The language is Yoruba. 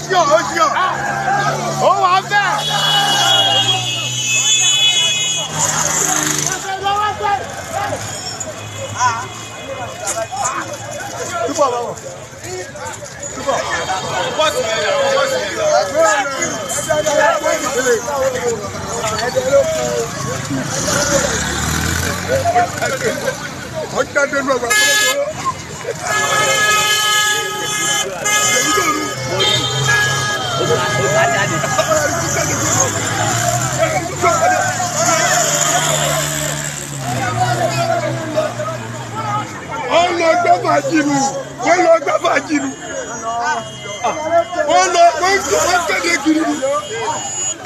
Ó wà bẹ́ẹ̀. Túbọ̀ báwọ̀. Túbọ̀. Ọjà dénú ọgbà wọ́n lọ gbẹ́ fàájì nù. Wọ́n kéde kiri nù.